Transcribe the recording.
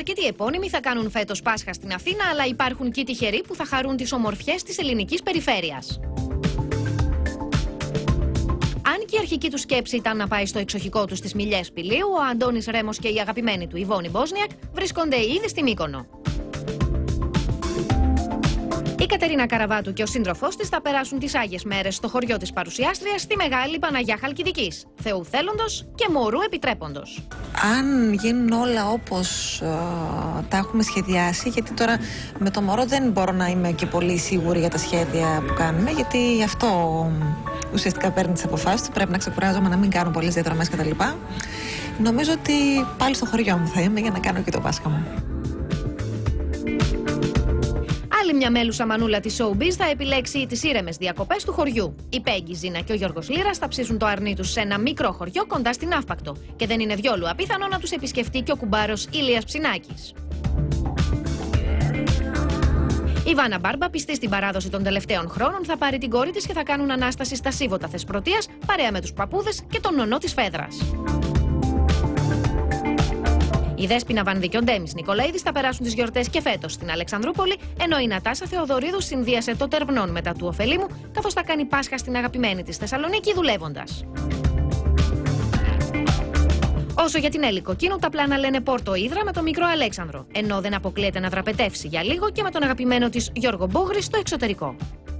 Αρκετοί επώνυμοι θα κάνουν φέτος Πάσχα στην Αθήνα, αλλά υπάρχουν και τυχεροί που θα χαρούν τις ομορφιές της ελληνικής περιφέρειας. Αν και η αρχική του σκέψη ήταν να πάει στο εξοχικό του στις Μιλιές Πηλίου, ο Αντώνης Ρέμος και η αγαπημένη του Ιβόνη Μπόσνιακ βρίσκονται ήδη στη Μύκονο. Η Κατερίνα Καραβάτου και ο σύντροφός της θα περάσουν τις Άγιες Μέρες στο χωριό της παρουσιάστριας, στη Μεγάλη Παναγιά Χαλκιδικής, Θεού θέλοντος και Μωρού επιτρέποντος. Αν γίνουν όλα όπως τα έχουμε σχεδιάσει, γιατί τώρα με το μωρό δεν μπορώ να είμαι και πολύ σίγουρη για τα σχέδια που κάνουμε, γιατί αυτό ουσιαστικά παίρνει τις αποφάσεις του, πρέπει να ξεκουράζομαι, να μην κάνω πολλές διαδρομές κτλ. Νομίζω ότι πάλι στο χωριό μου θα είμαι για να κάνω και το Πάσχα μου. Άλλη μια μέλουσα μανούλα της showbiz θα επιλέξει τις ήρεμες διακοπές του χωριού. Η Πέγγι Ζήνα και ο Γιώργος Λύρας θα ψήσουν το αρνί τους σε ένα μικρό χωριό κοντά στην Αύπακτο. Και δεν είναι διόλου απίθανο να τους επισκεφτεί και ο κουμπάρος Ηλίας Ψινάκης. Η Βάνα Μπάρμπα, πιστή στην παράδοση των τελευταίων χρόνων, θα πάρει την κόρη της και θα κάνουν ανάσταση στα Σίβωτα Θεσπρωτείας παρέα με τους παππούδες και τον νονό της Φέδρας. Η Δέσποινα Βανδί και ο Ντέμις Νικολαίδης θα περάσουν τις γιορτές και φέτος στην Αλεξανδρούπολη, ενώ η Νατάσα Θεοδωρίδου συνδύασε το Τερβνών μετά του Ωφελίμου, καθώς θα κάνει Πάσχα στην αγαπημένη της Θεσσαλονίκη δουλεύοντας. Όσο για την Έλλη Κοκκίνου, τα πλάνα λένε Πόρτο Ύδρα με το μικρό Αλέξανδρο, ενώ δεν αποκλείεται να δραπετεύσει για λίγο και με τον αγαπημένο της Γιώργο Μπόγρη στο εξωτερικό.